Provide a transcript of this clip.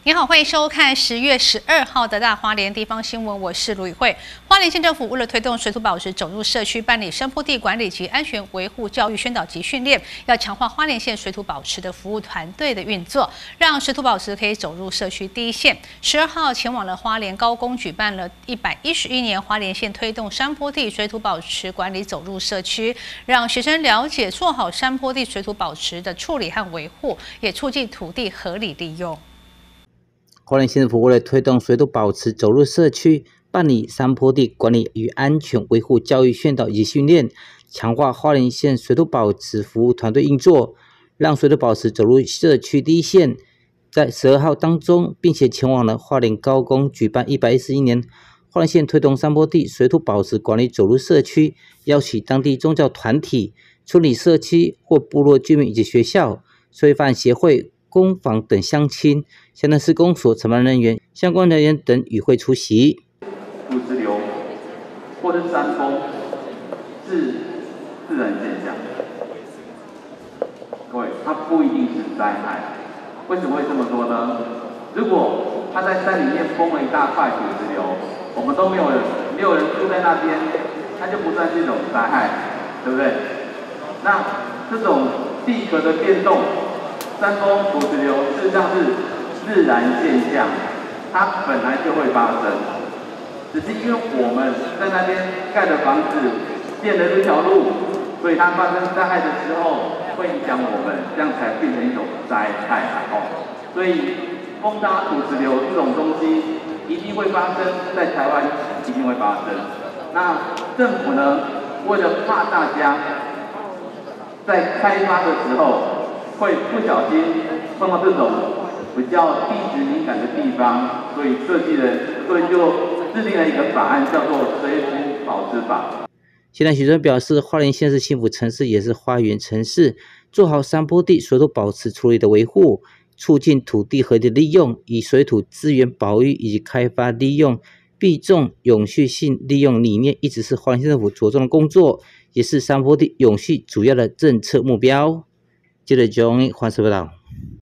你好，欢迎收看10月12号的大花莲地方新闻，我是卢宇慧。花莲县政府为了推动水土保持走入社区，办理山坡地管理及安全维护教育宣导及训练，要强化花莲县水土保持的服务团队的运作，让水土保持可以走入社区第一线。12号前往了花莲高工，举办了111年花莲县推动山坡地水土保持管理走入社区，让学生了解做好山坡地水土保持的处理和维护，也促进土地合理利用。 花莲县政府为了推动水土保持走入社区，办理山坡地管理与安全维护教育宣导以及训练，强化花莲县水土保持服务团队运作，让水土保持走入社区第一线。在12号当中，并且前往了花莲高工，举办111年花莲县推动山坡地水土保持管理走入社区，邀请当地宗教团体、村里社区或部落居民以及学校、水饭协会、工坊等乡亲、乡镇施工所承办人员、相关人员等与会出席。 土石流或是山崩是自然现象，各位，它不一定是灾害。为什么会这么说呢？如果它在山里面崩了一大块土石流，我们都没有人住在那边，它就不算是一种灾害，对不对？那这种地壳的变动、山崩、土石流，事实上是自然现象，它本来就会发生，只是因为我们在那边盖的房子、建的这条路，所以它发生灾害的时候会影响我们，这样才变成一种灾害所以风沙、土石流这种东西一定会发生，在台湾一定会发生。那政府呢，为了怕大家在开发的时候会不小心碰到这种比较地质敏感的地方，所以就制定了一个法案，叫做《水土保持法》。 现在许多人表示，花莲县是幸福城市，也是花园城市，做好山坡地水土保持处理的维护，促进土地合理利用，以水土资源保育以及开发利用必重永续性利用理念，一直是花莲县政府着重的工作，也是山坡地永续主要的政策目标。记者John 黄世报道。